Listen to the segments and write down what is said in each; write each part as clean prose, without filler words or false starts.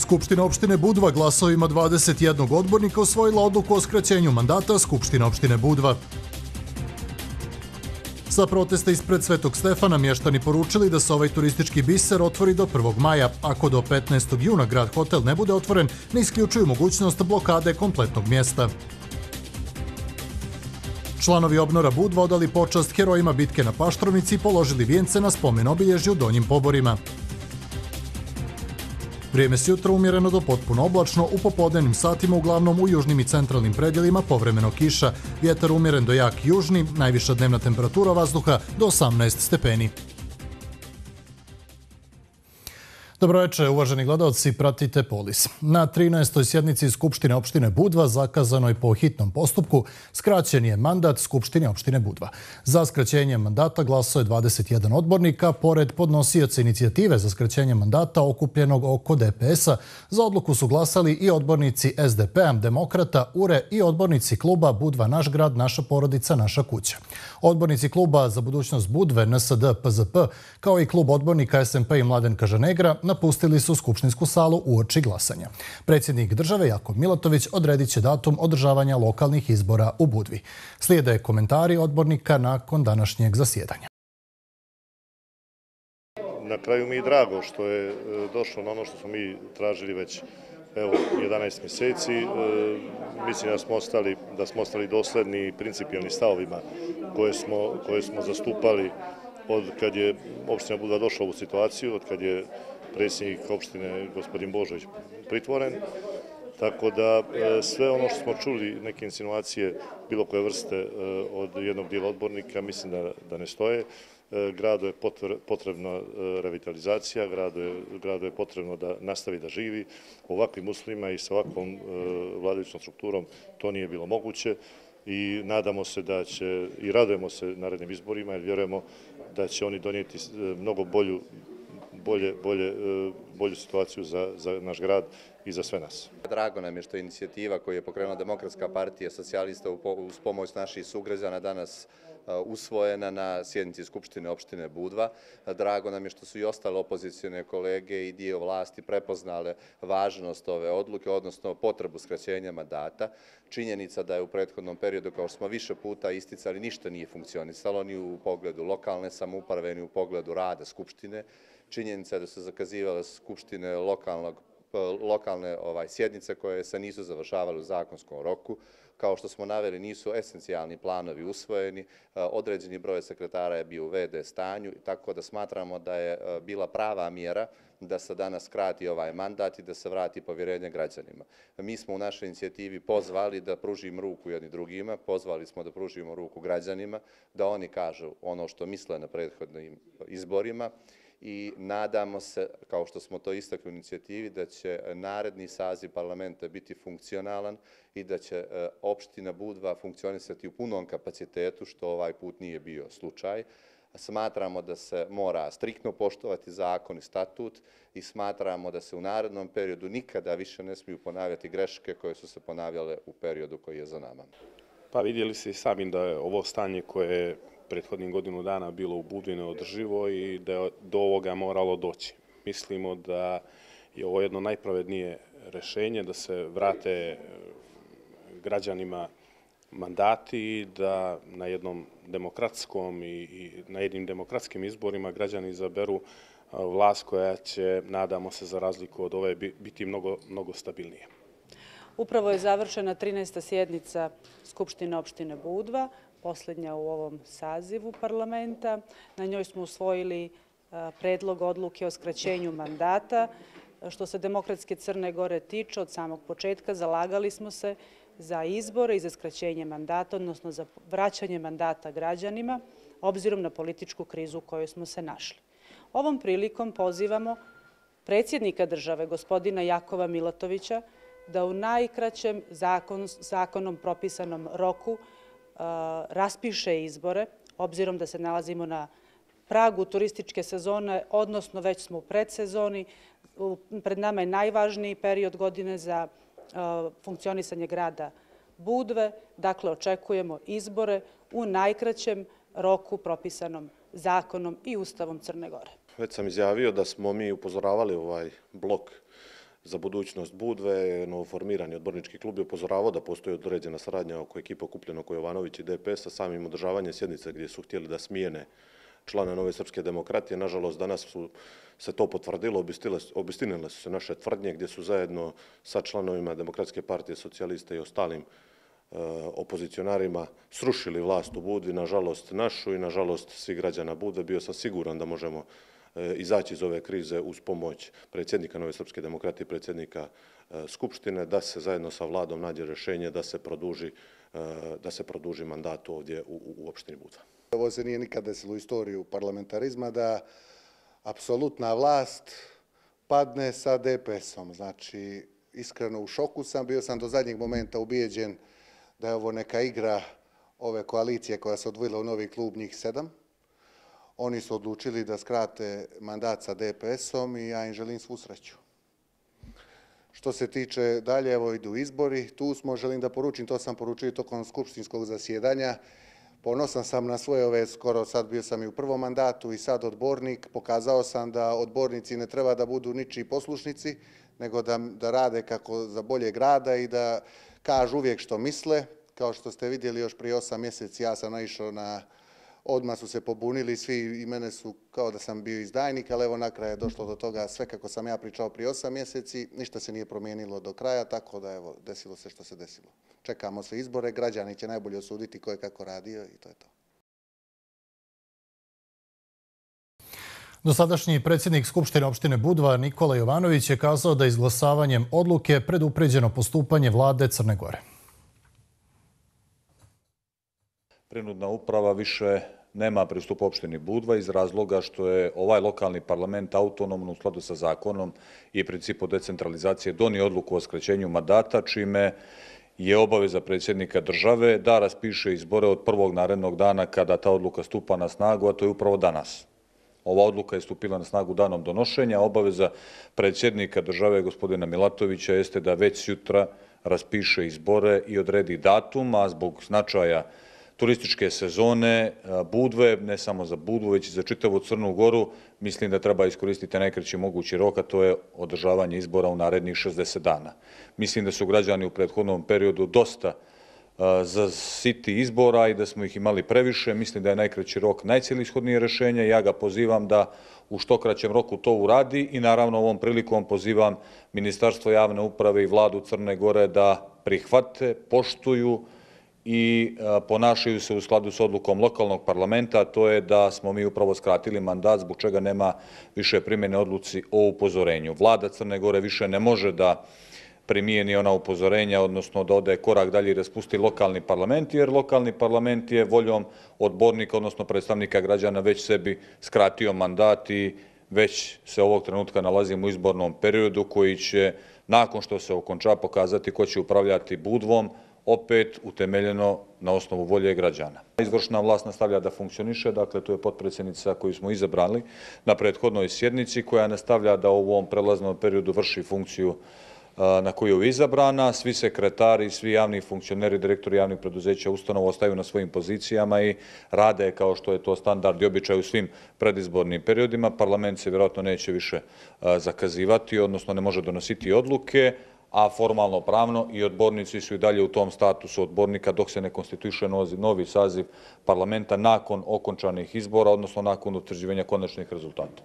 Skupština opštine Budva glasovima 21 odbornika usvojila odluku o skraćenju mandata Skupštine opštine Budva. Sa protesta ispred Svetog Stefana mještani poručili da se ovaj turistički biser otvori do 1. maja. Ako do 15. juna grad hotel ne bude otvoren, ne isključuju mogućnost blokade kompletnog mjesta. Članovi Obnora Budva odali počast herojima bitke na Paštrovnici i položili vijence na spomen obilježju u Donjim Poborima. Vrijeme s jutra umjereno do potpuno oblačno, u popodnevnim satima uglavnom u južnim i centralnim predjelima povremeno kiša, vjetar umjeren do jak južni, najviša dnevna temperatura vazduha do 18 stepeni. Dobroveče, uvaženi gledalci, pratite Polis. Na 13. sjednici Skupštine opštine Budva, zakazanoj po hitnom postupku, skraćen je mandat Skupštine opštine Budva. Za skraćenje mandata glasao je 21 odbornika, pored podnosioca inicijative za skraćenje mandata okupljenog oko DPS-a. Za odluku su glasali i odbornici SDP-a, Demokrata, URE i odbornici kluba Budva naš grad, naša porodica, naša kuća. Odbornici kluba za budućnost Budve, NSD, PZP, kao i klub odbornika SMP i Mladen Kažanegra, napustili su skupštinsku salu uoči glasanja. Predsjednik države Jakov Milatović odredit će datum održavanja lokalnih izbora u Budvi. Slijede komentari odbornika nakon današnjeg zasjedanja. Na kraju mi je drago što je došlo na ono što smo mi tražili već 11 mjeseci. Mislim da smo ostali dosledni i principijalni stavovima koje smo zastupali od kad je opština Budva došla u ovu situaciju, od kad je predsjednik opštine gospodin Božović pritvoren. Tako da sve ono što smo čuli, neke insinuacije bilo koje vrste od jednog dijela odbornika, mislim da ne stoje. Gradu je potrebna revitalizacija, gradu je potrebno da nastavi da živi. U ovakvim uslovima i sa ovakvom vladajućom strukturom to nije bilo moguće i nadamo se da će, i radujemo se narednim izborima jer vjerujemo da će oni donijeti mnogo bolju situaciju za naš grad i za sve nas. Drago nam je što je inicijativa koju je pokrenula Demokratska partija socijalista uz pomoć naših sugrađana danas usvojena na sjednici Skupštine opštine Budva. Drago nam je što su i ostale opozicijne kolege i dio vlasti prepoznale važnost ove odluke, odnosno potrebu skraćenja mandata. Činjenica da je u prethodnom periodu, kao što smo više puta isticali, ništa nije funkcionisalo ni u pogledu lokalne samouprave, ni u pogledu rada Skupštine. Činjenica je da su zakazivale Skupštine lokalne sjednice koje se nisu završavale u zakonskom roku. Kao što smo naveli, nisu esencijalni planovi usvojeni, određeni broj sekretara je bio u VD stanju, tako da smatramo da je bila prava mjera da se danas skrati ovaj mandat i da se vrati povjerenje građanima. Mi smo u našoj inicijativi pozvali da pružimo ruku jedni drugima, pozvali smo da pružimo ruku građanima, da oni kažu ono što misle na prethodnim izborima. I nadamo se, kao što smo to istakli u inicijativi, da će naredni saziv parlamenta biti funkcionalan i da će opština Budva funkcionisati u punom kapacitetu, što ovaj put nije bio slučaj. Smatramo da se mora striktno poštovati zakon i statut i smatramo da se u narednom periodu nikada više ne smiju ponavljati greške koje su se ponavljale u periodu koji je za nama. Pa vidjeli ste i sami da je ovo stanje koje je prethodnih godinu dana bilo u Budvi neodrživo i da je do ovoga moralo doći. Mislimo da je ovo jedno najpravednije rješenje, da se vrate građanima mandati i da na jednom demokratskom i na jednim demokratskim izborima građani izaberu vlast koja će, nadamo se, za razliku od ove biti mnogo stabilnije. Upravo je završena 13. sjednica Skupštine opštine Budva, posljednja u ovom sazivu parlamenta. Na njoj smo usvojili predlog odluke o skraćenju mandata. Što se Demokratske Crne Gore tiče, od samog početka zalagali smo se za izbore i za skraćenje mandata, odnosno za vraćanje mandata građanima, obzirom na političku krizu u kojoj smo se našli. Ovom prilikom pozivamo predsjednika države, gospodina Jakova Milatovića, da u najkraćem zakonom propisanom roku raspiše izbore, obzirom da se nalazimo na pragu turističke sezone, odnosno već smo u predsezoni. Pred nama je najvažniji period godine za funkcionisanje grada Budve. Dakle, očekujemo izbore u najkraćem roku propisanom zakonom i Ustavom Crne Gore. Već sam izjavio da smo mi upozoravali ovaj blok za budućnost Budve, novoformirani odbornički klub je upozoravao da postoji određena saradnja oko ekipa okupljena oko Jovanović i DPS-a, samim održavanjem sjednice gdje su htjeli da smijene člana Nove srpske demokratije. Nažalost, danas se to potvrdilo, obistinile su se naše tvrdnje gdje su zajedno sa članovima Demokratske partije socijalista i ostalim opozicionarima srušili vlast u Budvi, nažalost našu i nažalost svih građana Budve. Bio sam siguran da možemo izaći iz ove krize uz pomoć predsjednika Nove srpske demokratije i predsjednika Skupštine, da se zajedno sa vladom nađe rješenje da se produži mandat ovdje u opštini Budva. Ovo se nije nikad desilo u istoriju parlamentarizma da apsolutna vlast padne sa DPS-om. Znači, iskreno u šoku sam, bio sam do zadnjeg momenta ubijeđen da je ovo neka igra ove koalicije koja se odvojila u novi klub, njih 7. Oni su odlučili da skrate mandat sa DPS-om i ja im želim svu sreću. Što se tiče dalje, evo idu izbori, tu smo, želim da poručim, to sam poručio tokom skupštinskog zasjedanja. Ponosan sam na svoje ove, skoro sad bio sam i u prvom mandatu i sad odbornik. Pokazao sam da odbornici ne treba da budu ničiji poslušnici, nego da rade kako za bolje grada i da kažu uvijek što misle. Kao što ste vidjeli još prije 8 mjeseci ja sam naišao odmah su se pobunili svi i mene su kao da sam bio izdajnik, ali evo na kraju je došlo do toga sve kako sam ja pričao prije 8 mjeseci, ništa se nije promijenilo do kraja, tako da evo, desilo se što se desilo. Čekamo sve izbore, građani će najbolje osuditi ko je kako radio i to je to. Dosadašnji predsjednik Skupštine opštine Budva Nikola Jovanović je kazao da izglasavanjem odluke predupređeno postupanje vlade Crne Gore. Prinudna uprava više nema pristup opštini Budva iz razloga što je ovaj lokalni parlament autonomno u skladu sa zakonom i principu decentralizacije donio odluku o skraćenju mandata, čime je obaveza predsjednika države da raspiše izbore od prvog narednog dana kada ta odluka stupa na snagu, a to je upravo danas. Ova odluka je stupila na snagu danom donošenja. Obaveza predsjednika države, gospodina Milatovića, jeste da već sutra raspiše izbore i odredi datum, a zbog značaja turističke sezone Budve, ne samo za Budvu, već i za čitavu Crnu Goru, mislim da treba iskoristiti najkraći mogući rok, a to je održavanje izbora u narednih 60 dana. Mislim da su građani u prethodnom periodu dosta zasiti izbora i da smo ih imali previše. Mislim da je najkraći rok najcelishodnije rješenje. Ja ga pozivam da u što kraćem roku to uradi i naravno ovom prilikom pozivam Ministarstvo javne uprave i vladu Crne Gore da prihvate, poštuju i ponašaju se u skladu s odlukom lokalnog parlamenta, a to je da smo mi upravo skratili mandat, zbog čega nema više primjene odluci o upozorenju. Vlada Crne Gore više ne može da primijeni ona upozorenja, odnosno da ode korak dalje i raspusti lokalni parlament, jer lokalni parlament je voljom odbornika, odnosno predstavnika građana, već sebi skratio mandat i već se ovog trenutka nalazimo u izbornom periodu koji će, nakon što se okonča, pokazati ko će upravljati Budvom, opet utemeljeno na osnovu volje građana. Izvršna vlast nastavlja da funkcioniše, dakle to je potpredsjednica koju smo izabrali na prethodnoj sjednici, koja nastavlja da u ovom prelaznom periodu vrši funkciju na koju je izabrana. Svi sekretari, svi javni funkcioneri, direktori javnih preduzeća, ustanova ostaju na svojim pozicijama i rade kao što je to standard i običaj u svim predizbornim periodima. Parlament se vjerojatno neće više zakazivati, odnosno ne može donositi odluke, a formalno pravno i odbornici su i dalje u tom statusu odbornika dok se ne konstituiše novi saziv parlamenta nakon okončanih izbora, odnosno nakon utvrđivanja konačnih rezultata.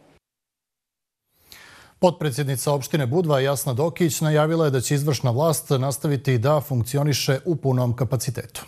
Potpredsjednica opštine Budva Jasna Dokić najavila je da će izvršna vlast nastaviti da funkcioniše u punom kapacitetu.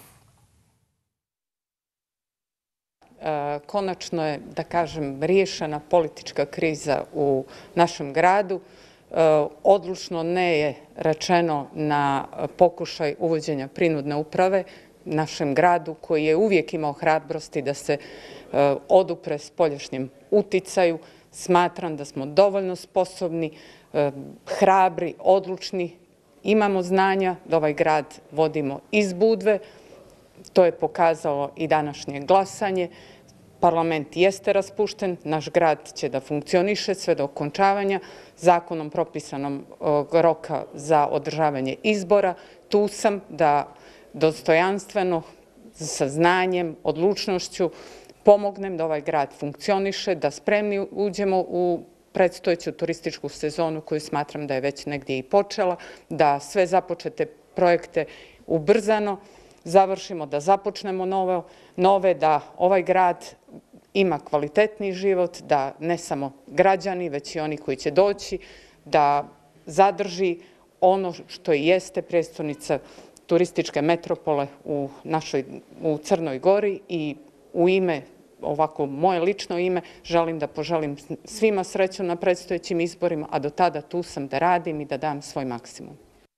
Konačno je, da kažem, riješena politička kriza u našem gradu. Odlučno ne je rečeno na pokušaj uvođenja prinudne uprave našem gradu, koji je uvijek imao hrabrosti da se odupre spoljašnjem uticaju. Smatram da smo dovoljno sposobni, hrabri, odlučni, imamo znanja da ovaj grad vodimo iz Budve. To je pokazalo i današnje glasanje. Parlament jeste raspušten, naš grad će da funkcioniše sve do okončavanja zakonom propisanom roka za održavanje izbora. Tu sam da dostojanstveno, sa znanjem, odlučnošću pomognem da ovaj grad funkcioniše, da spremni uđemo u predstojeću turističku sezonu koju smatram da je već negdje i počela, da sve započete projekte ubrzano završimo, da započnemo nove, da ovaj grad ima kvalitetni život, da ne samo građani, već i oni koji će doći, da zadrži ono što i jeste prijestolnica turističke metropole u Crnoj Gori. I u ime, ovako moje lično ime, želim da poželim svima sreću na predstojećim izborima, a do tada tu sam da radim i da dam svoj maksimum.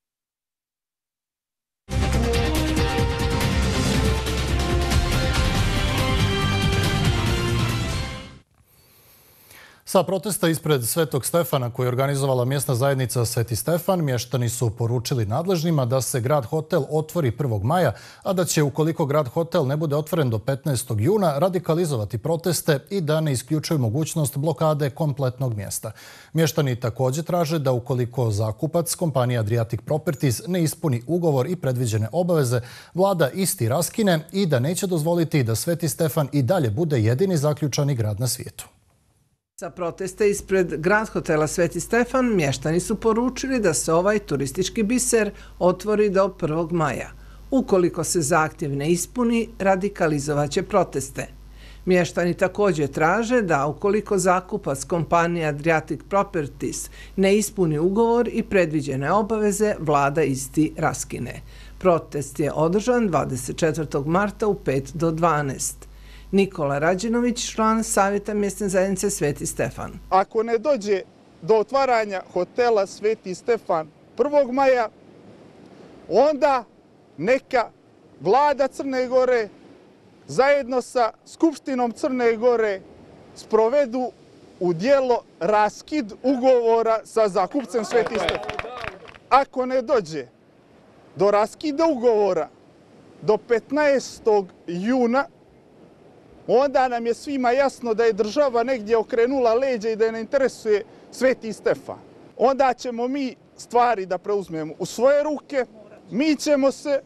Sa protesta ispred Svetog Stefana koji je organizovala mjesna zajednica Sveti Stefan, mještani su poručili nadležnima da se grad hotel otvori 1. maja, a da će, ukoliko grad hotel ne bude otvoren do 15. juna, radikalizovati proteste i da ne isključuju mogućnost blokade kompletnog mjesta. Mještani također traže da ukoliko zakupac, kompanija Adriatic Properties, ne ispuni ugovor i predviđene obaveze, vlada isti raskine i da neće dozvoliti da Sveti Stefan i dalje bude jedini zaključani grad na svijetu. Sa protesta ispred Grand hotela Sveti Stefan, mještani su poručili da se ovaj turistički biser otvori do 1. maja. Ukoliko se zahtjev ne ispuni, radikalizovaće proteste. Mještani također traže da ukoliko zakupac kompanija Adriatic Properties ne ispuni ugovor i predviđene obaveze, vlada isti raskine. Protest je održan 24. marta u 5 do 12. Nikola Rađenović, član Savjeta mjesne zajednice Sveti Stefan. Ako ne dođe do otvaranja hotela Sveti Stefan 1. maja, onda neka vlada Crne Gore zajedno sa Skupštinom Crne Gore sprovedu u djelo raskid ugovora sa zakupcem Sveti Stefan. Ako ne dođe do raskida ugovora do 15. juna, onda nam je svima jasno da je država negdje okrenula leđa i da je ne interesuje Sveti Stefan. Onda ćemo mi stvari da preuzmemo u svoje ruke, mi ćemo se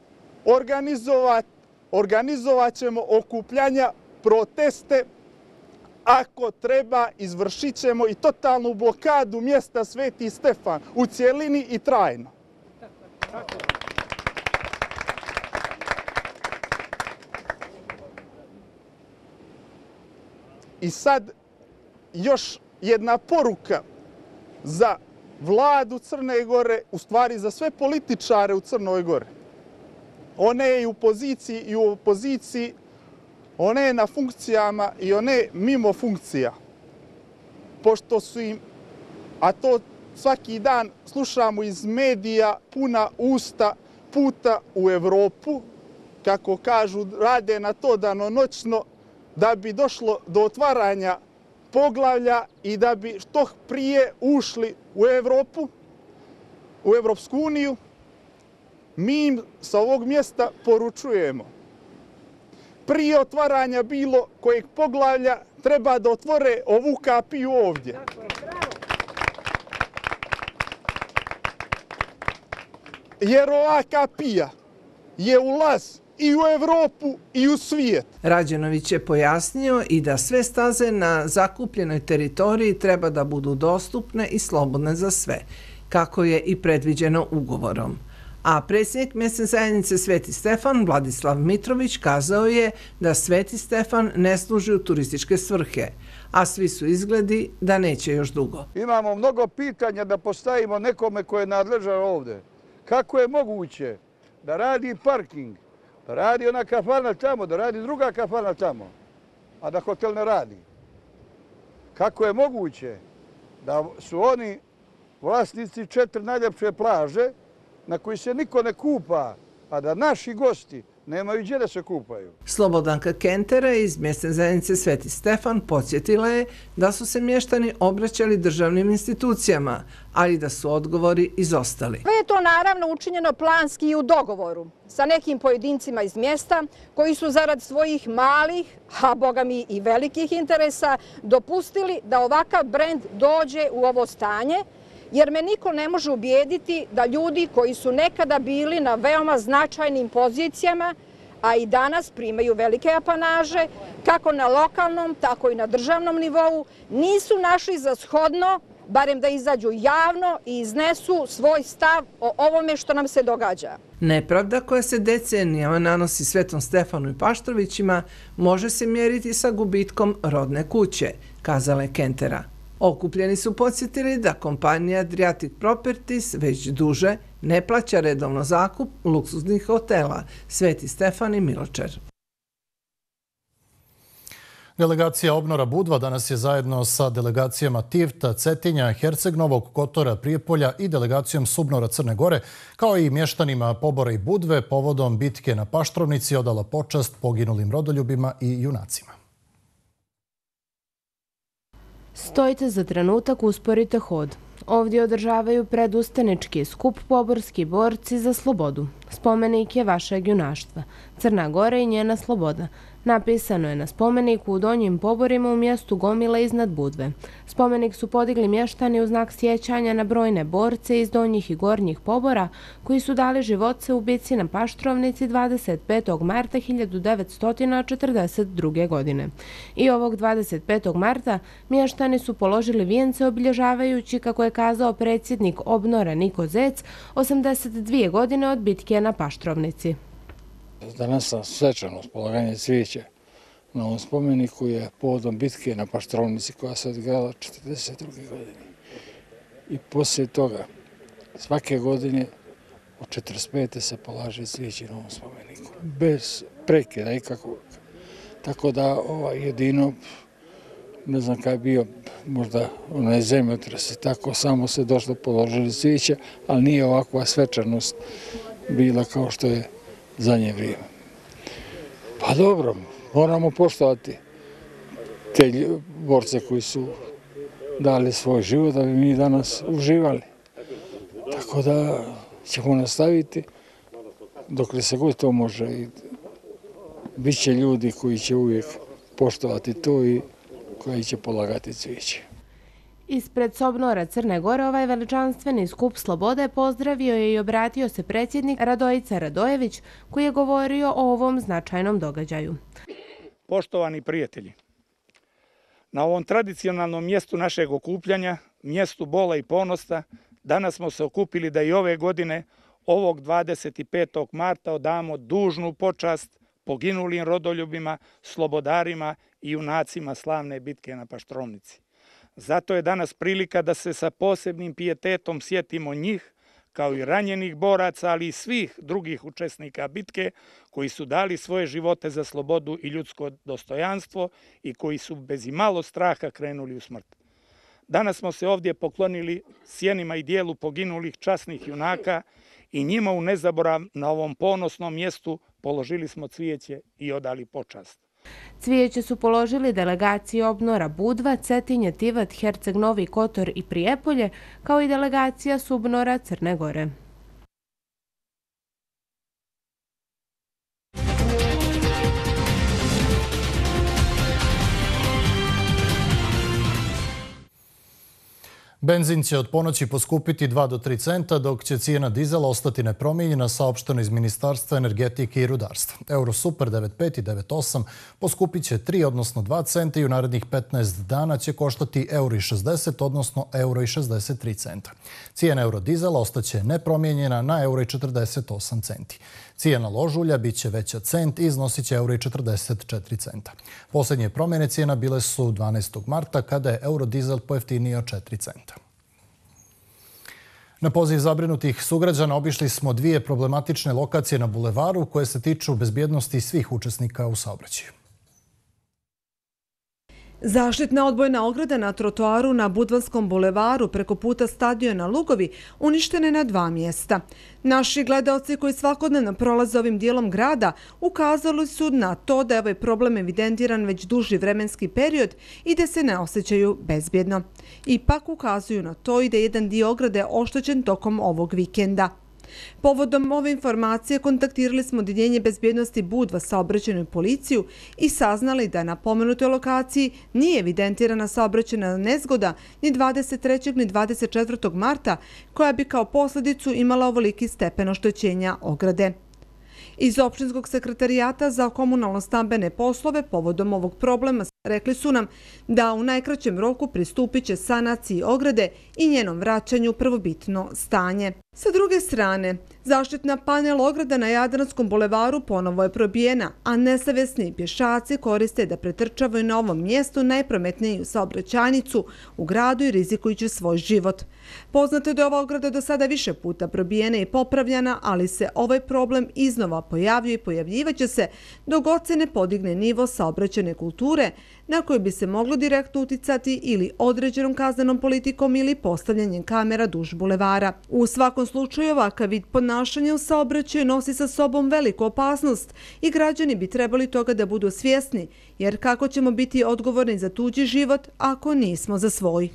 organizovat ćemo okupljanja, proteste, ako treba izvršit ćemo i totalnu blokadu mjesta Sveti Stefan u cijelini i trajno. I sad još jedna poruka za vladu Crne Gore, u stvari za sve političare u Crnoj Gori. One je i u poziciji i u opoziciji, one je na funkcijama i one mimo funkcija. Pošto su im, a to svaki dan slušamo iz medija, puna usta puta u Evropu, kako kažu, rade na to danonoćno, da bi došlo do otvaranja poglavlja i da bi što prije ušli u Evropu, u Evropsku uniju, mi im sa ovog mjesta poručujemo. Prije otvaranja bilo kojeg poglavlja treba da otvore ovu kapiju ovdje. Jer ova kapija je ulaz i u Evropu i u svijet. Rađenović je pojasnio i da sve staze na zakupljenoj teritoriji treba da budu dostupne i slobodne za sve, kako je i predviđeno ugovorom. A predsjednik mjesne zajednice Sveti Stefan, Vladislav Mitrović, kazao je da Sveti Stefan ne služi u turističke svrhe, a svi su izgledi da neće još dugo. Imamo mnogo pitanja da postavimo nekome koje je nadležan ovdje. Kako je moguće da radi parking, da radi ona kafana tamo, da radi druga kafana tamo, a da hotel ne radi? Kako je moguće da su oni vlasnici 4 najljepše plaže na koji se niko ne kupa, a da naši gosti nemaju gdje da se kupaju? Slobodanka Kentera iz mjesne zajednice Sveti Stefan podsjetila je da su se mještani obraćali državnim institucijama, ali da su odgovori izostali. Sve je to naravno učinjeno planski i u dogovoru sa nekim pojedincima iz mjesta koji su zarad svojih malih, a boga mi i velikih interesa, dopustili da ovakav brend dođe u ovo stanje, jer me niko ne može ubijediti da ljudi koji su nekada bili na veoma značajnim pozicijama, a i danas primaju velike apanaže, kako na lokalnom, tako i na državnom nivou, nisu našli za shodno, barem da izađu javno i iznesu svoj stav o ovome što nam se događa. Nepravda koja se decenijama nanosi Svetom Stefanu i Paštrovićima može se mjeriti sa gubitkom rodne kuće, kazala je Kentera. Okupljeni su podsjetili da kompanija Adriatic Properties već duže ne plaća redovno zakup luksuznih hotela Sveti Stefan i Miločer. Delegacija Obnora Budva danas je zajedno sa delegacijama Tivta, Cetinja, Herceg-Novog Kotora, Prijepolja i delegacijom Subnora Crne Gore, kao i mještanima Pobora i Budve, povodom bitke na Paštrovnici odala počast poginulim rodoljubima i junacima. Stojite za trenutak, usporite hod. Ovdje održavaju predustanički skup Poborski borci za slobodu. Spomenik je vašeg junaštva. Crna Gora i njena sloboda. Napisano je na spomeniku u Donjim Poborima u mjestu Gomila iznad Budve. Spomenik su podigli mještani u znak sjećanja na brojne borce iz Donjih i Gornjih Pobora koji su dali živote u bici na Paštrovnici 25. marta 1942. godine. I ovog 25. marta mještani su položili vijence obilježavajući, kako je kazao predsjednik Obnora Niko Zec, 82 godine od bitke na Paštrovnici. Danas sam svečano polaganje cvijeća na ovom spomeniku je povodom bitke na Paštrovnici koja se odigrala 1942. godine. I poslije toga svake godine od 1945. se polaže cvijeće na ovom spomeniku. Bez prekida ikakvog. Tako da jedino, ne znam kada je bio, možda onaj zemljotres i tako, samo se došlo položili cvijeća, ali nije ovakva svečanost bila kao što je zadnje vrijeme. Pa dobro, moramo poštovati te borce koji su dali svoj život da bi mi danas uživali. Tako da ćemo nastaviti dok se god to može. Biće ljudi koji će uvijek poštovati to i koji će polagati cvijeće. Ispred Sobnora Crne Gore ovaj veličanstveni skup slobode pozdravio je i obratio se predsjednik Radojica Radojević, koji je govorio o ovom značajnom događaju. Poštovani prijatelji, na ovom tradicionalnom mjestu našeg okupljanja, mjestu bola i ponosa, danas smo se okupili da i ove godine, ovog 25. marta, odamo dužnu počast poginulim rodoljubima, slobodarima i junacima slavne bitke na Paštrovnici. Zato je danas prilika da se sa posebnim pijetetom sjetimo njih, kao i ranjenih boraca, ali i svih drugih učesnika bitke koji su dali svoje živote za slobodu i ljudsko dostojanstvo i koji su bez imalo straha krenuli u smrt. Danas smo se ovdje poklonili sjenima i dijelu poginulih časnih junaka i njima u nezaborav na ovom ponosnom mjestu položili smo cvijeće i odali počast. Cvijeće su položili delegacije Obnora Budva, Cetinje, Tivat, Herceg-Novi Kotor i Prijepolje, kao i delegacija Subnora Crne Gore. Benzin će od ponoći poskupiti 2 do 3 centa, dok će cijena dizela ostati nepromijenjena, saopšteno iz Ministarstva energetike i rudarstva. Euro Super 9,5 i 9,8 poskupit će 3, odnosno 2 centa i u narednih 15 dana će koštati euro i 60, odnosno euro i 63 centa. Cijena euro dizela ostaće nepromijenjena na euro i 48 centi. Cijena ložulja bit će veća cent i iznosit će euro i 44 centa. Posljednje promjene cijena bile su 12. marta kada je eurodizel pojeftinio 4 centa. Na poziv zabrinutih sugrađana obišli smo 2 problematične lokacije na bulevaru koje se tiču bezbjednosti svih učesnika u saobraćaju. Zaštitna odbojna ograda na trotoaru na Budvanskom bulevaru preko puta stadiona Lugovi uništena je na 2 mjesta. Naši gledaoci koji svakodnevno prolaze ovim dijelom grada ukazali su na to da je ovaj problem evidentiran već duži vremenski period i da se ne osjećaju bezbjedno. Ipak ukazuju na to i da je jedan dio ograde oštećen tokom ovog vikenda. Povodom ove informacije kontaktirali smo Odjeljenje bezbjednosti Budva, saobraćajnu policiju i saznali da na pomenutoj lokaciji nije evidentirana saobraćajna nezgoda ni 23. ni 24. marta koja bi kao posljedicu imala ovoliki stepen oštećenja ograde. Iz opštinskog sekretarijata za komunalno-stambene poslove povodom ovog problema rekli su nam da u najkraćem roku pristupit će sanaciji ograde i njenom vraćanju u prvobitno stanje. Sa druge strane, zaštitna panel ograda na Jadranskom bulevaru ponovo je probijena, a nesavesni pješaci koriste da pretrčavaju na ovom mjestu najprometniju saobraćajnicu u gradu i rizikujući svoj život. Poznato je da je ova ograda do sada više puta probijena i popravljana, ali se ovaj problem iznova pojavio i pojavljivaće se dok god se ne podigne nivo saobraćajne kulture na koju bi se moglo direktno uticati ili određenom kaznenom politikom ili postavljanjem kamera duž bulevara. U svakom slučaju ovakav vid ponašanja u saobraćaju nosi sa sobom veliku opasnost i građani bi trebali toga da budu svjesni, jer kako ćemo biti odgovorni za tuđi život ako nismo za svoj.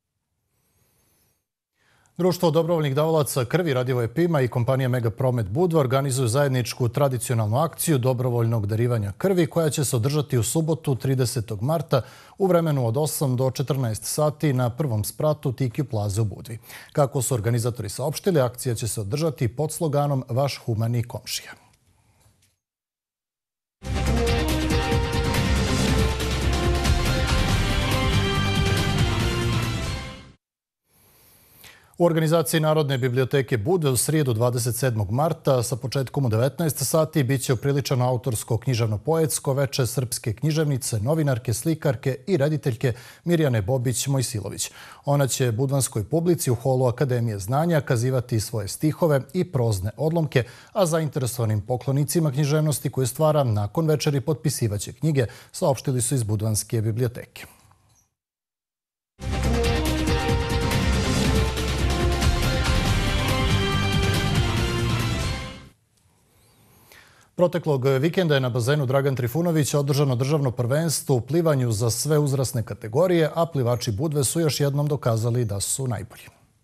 Društvo dobrovoljnih davalaca krvi Radivoje Pima i kompanija Megapromet Budva organizuju zajedničku tradicionalnu akciju dobrovoljnog darivanja krvi koja će se održati u subotu 30. marta u vremenu od 8 do 14 sati na prvom spratu Tiki Plaze u Budvi. Kako su organizatori saopštili, akcija će se održati pod sloganom Vaš humani komšija. U organizaciji Narodne biblioteke Budve u srijedu 27. marta sa početkom u 19 sati biće upriličeno autorsko književno-poetsko veče srpske književnice, novinarke, slikarke i rediteljke Mirjane Bobić-Mojsilović. Ona će budvanskoj publici u holu Akademije znanja kazivati svoje stihove i prozne odlomke, a zainteresovanim poklonicima književnosti koju stvara nakon večeri potpisivaće knjige, saopštili su iz Budvanske biblioteke. Proteklog vikenda je na bazenu Dragan Trifunović održano državno prvenstvo u plivanju za sve uzrasne kategorije, a plivači Budve su još jednom dokazali da su najbolji.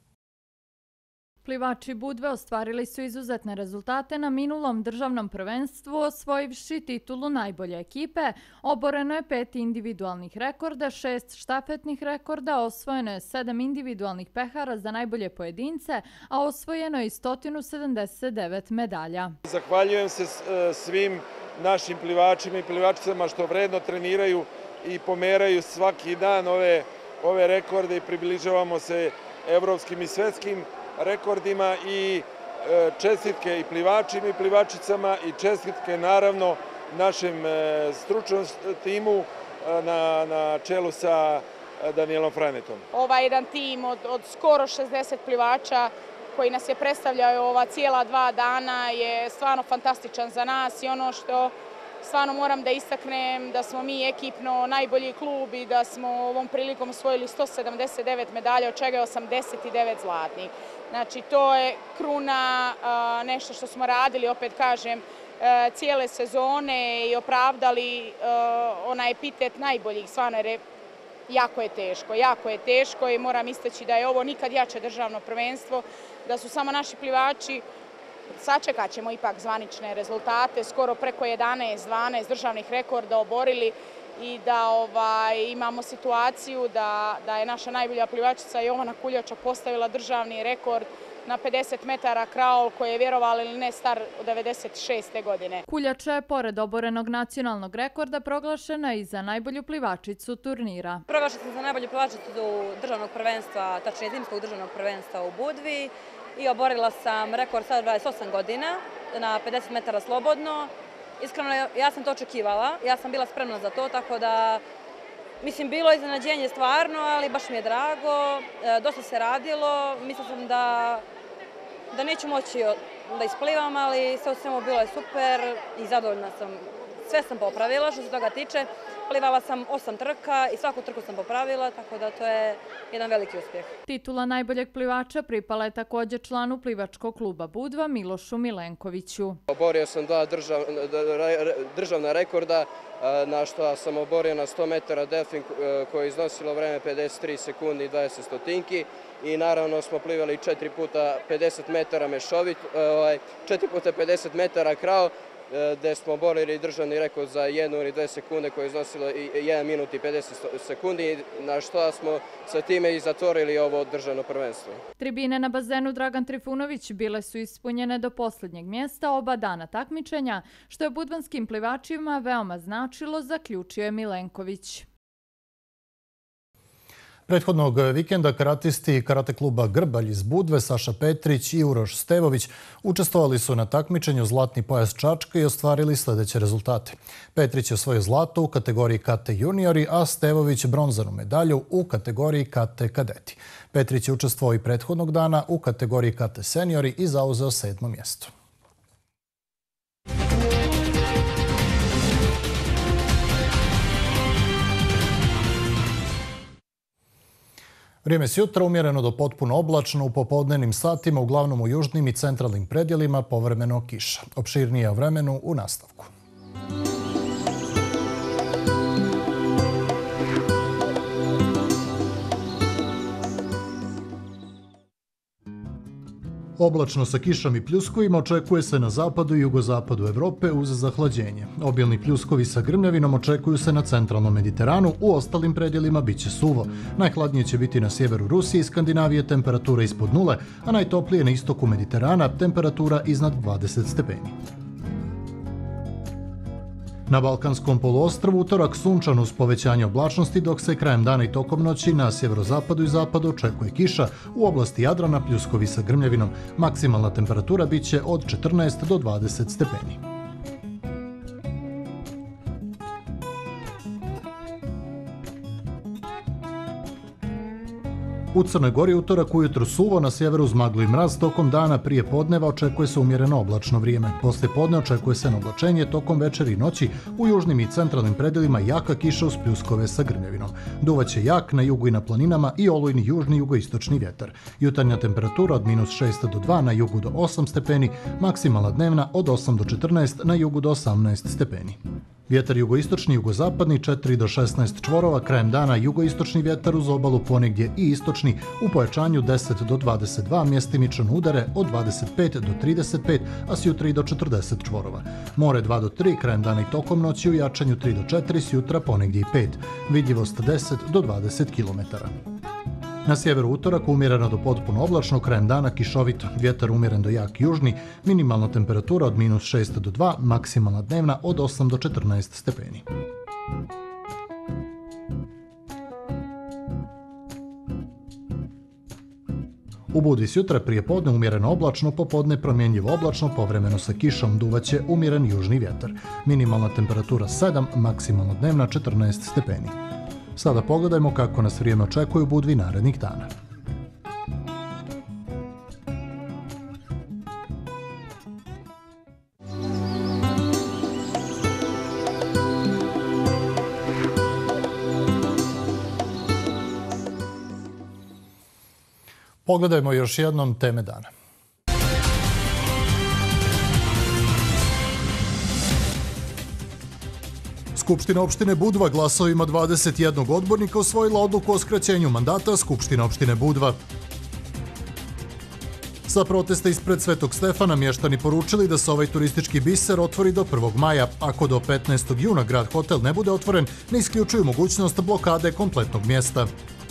Plivači Budve ostvarili su izuzetne rezultate na minulom državnom prvenstvu, osvojivši titulu najbolje ekipe. Oboreno je 5 individualnih rekorda, 6 štafetnih rekorda, osvojeno je 7 individualnih pehara za najbolje pojedince, a osvojeno je i 179 medalja. Zahvaljujem se svim našim plivačima i plivačicama što vredno treniraju i pomeraju svaki dan ove rekorde i približavamo se evropskim i svetskim rekordima i čestitke i plivačima i plivačicama i čestitke naravno našem stručnom timu na čelu sa Danijelom Franetom. Ovaj jedan tim od skoro 60 plivača koji nas je predstavljao ova cijela 2 dana je stvarno fantastičan za nas i ono što stvarno moram da istaknem da smo mi ekipno najbolji klub i da smo ovom prilikom osvojili 179 medalja, od čega je 89 zlatnih. Znači, to je kruna, nešto što smo radili, opet kažem, cijele sezone i opravdali onaj epitet najboljih, stvarno jer jako je teško i moram istaći da je ovo nikad jače državno prvenstvo, da su samo naši plivači, sačekat ćemo ipak zvanične rezultate, skoro preko 11-12 državnih rekorda oborili i da imamo situaciju da je naša najbolja plivačica Jovana Kuljača postavila državni rekord na 50 metara kraol koji je, vjerovali ili ne, star od 96. godine. Kuljača je, pored oborenog nacionalnog rekorda, proglašena i za najbolju plivačicu turnira. Proglašena sam za najbolju plivačicu državnog prvenstva, tačnije zimskog državnog prvenstva u Budvi i oborila sam rekord sad 28 godina na 50 metara slobodno. Iskreno, ja sam to očekivala, ja sam bila spremna za to, tako da, mislim, bilo je iznenađenje stvarno, ali baš mi je drago, dosta se radilo, mislila sam da neću moći da isplivam, ali sve u svemu bilo je super i zadovoljna sam. Sve sam popravila što se toga tiče, plivala sam 8 trka i svaku trku sam popravila, tako da to je jedan veliki uspjeh. Titula najboljeg plivača pripala je također članu plivačkog kluba Budva Milošu Milenkoviću. Oborio sam 2 državna rekorda, na što sam oborio na 100 metara delfin koje je iznosilo vreme 53 sekundi i 20 stotinki i naravno smo plivali 4 puta 50 metara mešovit, 4 puta 50 metara krao gde smo oborili državni rekord za 1 ili 2 sekunde koje je iznosilo 1 minut i 50 sekundi, na što smo sa time i zatvorili ovo državno prvenstvo. Tribine na bazenu Dragan Trifunović bile su ispunjene do posljednjeg mjesta oba dana takmičenja, što je budvanskim plivačima veoma značilo, zaključio je Milenković. Prethodnog vikenda karatisti karate kluba Grbalj iz Budve, Saša Petrić i Uroš Stevović učestvovali su na takmičenju Zlatni pojas Čačka i ostvarili sljedeće rezultate. Petrić je osvojio zlato u kategoriji KT juniori, a Stevović bronzanu medalju u kategoriji KT kadeti. Petrić je učestvovao i prethodnog dana u kategoriji KT seniori i zauzeo 7. mjesto. Vrijeme s jutra umjereno do potpuno oblačno, u popodnevnim satima, uglavnom u južnim i centralnim predjelima, povremeno kiša. Opširnije o vremenu u nastavku. Oblačno sa kišom i pljuskovima očekuje se na zapadu i jugozapadu Evrope uz zahlađenje. Obilni pljuskovi sa grmljavinom očekuju se na centralnom Mediteranu, u ostalim predjelima bit će suvo. Najhladnije će biti na sjeveru Rusije i Skandinavije, temperatura ispod nule, a najtoplije na istoku Mediterana, temperatura iznad 20 stepeni. Na Balkanskom poluostrvu utorak sunčan uz povećanje oblačnosti, dok se krajem dana i tokom noći na sjeverozapadu i zapadu očekuje kiša, u oblasti Jadrana pljuskovi sa grmljavinom. Maksimalna temperatura bit će od 14 do 20 stepeni. U Crnoj Gori utorak ujutro suvo, na sjeveru uz maglu i mraz, tokom dana prije podneva očekuje se umjereno oblačno vrijeme. Poslije podne očekuje se oblačenje, tokom večeri i noći u južnim i centralnim predjelima jaka kiša uz pljuskove sa grmljavinom. Duvaće jak na jugu i na planinama i olujni južni jugoistočni vjetar. Jutarnja temperatura od -6 do 2, na jugu do 8 stepeni, maksimalna dnevna od 8 do 14, na jugu do 18 stepeni. Vjetar jugoistočni i jugozapadni 4 do 16 čvorova, krajem dana jugoistočni vjetar uz obalu ponegdje i istočni u pojačanju 10 do 22, mjestimično udare od 25 do 35, a s jutra i do 40 čvorova. More 2 do 3, krajem dana i tokom noći u jačanju 3 do 4, s jutra ponegdje i 5. Vidljivost 10 do 20 km. Na sjeveru utorak umjereno do potpuno oblačno, krajem dana kišovito, vjetar umjeren do jak južni, minimalna temperatura od -6 do 2, maksimalna dnevna od 8 do 14 stepeni. U Budvi s jutra prije podne umjereno oblačno, popodne promjenjivo oblačno, povremeno sa kišom, duvaće umjeren južni vjetar. Minimalna temperatura 7, maksimalna dnevna 14 stepeni. Sada pogledajmo kako nas vrijeme očekuje u Budvi narednih dana. Pogledajmo još jednom teme dana. Skupština opštine Budva glasovima 21 odbornika usvojila odluku o skraćenju mandata Skupštine opštine Budva. Sa protesta ispred Svetog Stefana mještani poručili da se ovaj turistički biser otvori do 1. maja. Ako do 15. juna grad hotel ne bude otvoren, ne isključuju mogućnost blokade kompletnog mjesta.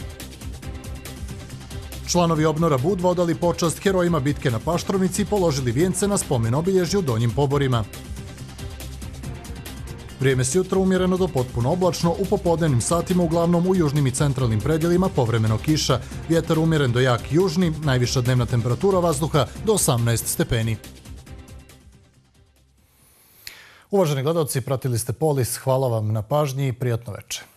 Članovi Obnora Budva odali počast herojima bitke na Paštrovnici i položili vijence na spomen obilježju u Donjim Poborima. Vrijeme s jutra umjereno do potpuno oblačno, u popodnevnim satima uglavnom u južnim i centralnim predjelima povremeno kiša, vjetar umjeren do jak južni, najviša dnevna temperatura vazduha do 18 stepeni. Uvaženi gledalci, pratili ste Polis, hvala vam na pažnji i prijatno večer.